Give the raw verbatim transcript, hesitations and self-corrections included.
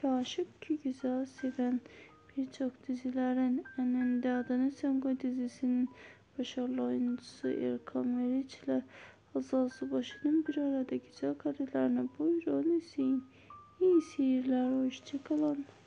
iki aşık, iki güzel seven. Birçok dizilerin en önde Adana Sango dizisinin başarılı oyuncusu Erkan Meriç ile Hazal Subaşı'nın bir arada güzel karelerine buyurun izleyin. İyi seyirler, hoşçakalın.